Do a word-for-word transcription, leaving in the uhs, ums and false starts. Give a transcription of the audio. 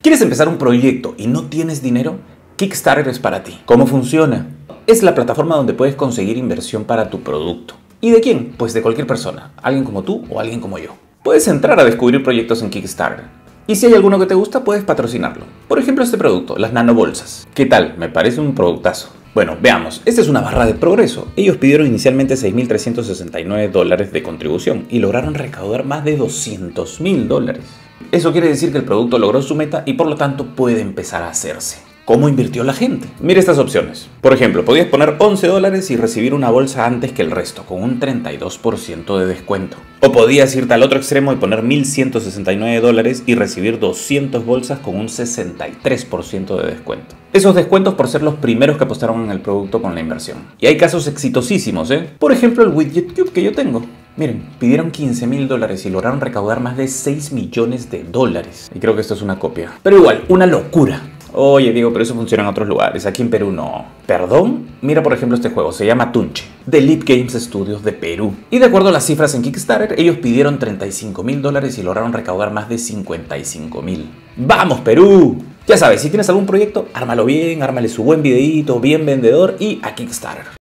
¿Quieres empezar un proyecto y no tienes dinero? Kickstarter es para ti. ¿Cómo funciona? Es la plataforma donde puedes conseguir inversión para tu producto. ¿Y de quién? Pues de cualquier persona. Alguien como tú o alguien como yo. Puedes entrar a descubrir proyectos en Kickstarter. Y si hay alguno que te gusta, puedes patrocinarlo. Por ejemplo, este producto, las nanobolsas. ¿Qué tal? Me parece un productazo. Bueno, veamos. Esta es una barra de progreso. Ellos pidieron inicialmente seis mil trescientos sesenta y nueve dólares de contribución y lograron recaudar más de doscientos mil dólares. Eso quiere decir que el producto logró su meta y por lo tanto puede empezar a hacerse. ¿Cómo invirtió la gente? Mira estas opciones. Por ejemplo, podías poner once dólares y recibir una bolsa antes que el resto, con un treinta y dos por ciento de descuento. O podías irte al otro extremo y poner mil ciento sesenta y nueve dólares y recibir doscientas bolsas con un sesenta y tres por ciento de descuento. Esos descuentos por ser los primeros que apostaron en el producto con la inversión. Y hay casos exitosísimos, ¿eh? Por ejemplo, el Widget Cube que yo tengo. Miren, pidieron quince mil dólares y lograron recaudar más de seis millones de dólares. Y creo que esto es una copia. Pero igual, una locura. Oye, Diego, pero eso funciona en otros lugares. Aquí en Perú no. ¿Perdón? Mira, por ejemplo, este juego. Se llama Tunche, de Leap Games Studios de Perú. Y de acuerdo a las cifras en Kickstarter, ellos pidieron treinta y cinco mil dólares y lograron recaudar más de cincuenta y cinco mil. ¡Vamos, Perú! Ya sabes, si tienes algún proyecto, ármalo bien, ármale su buen videíto, bien vendedor y a Kickstarter.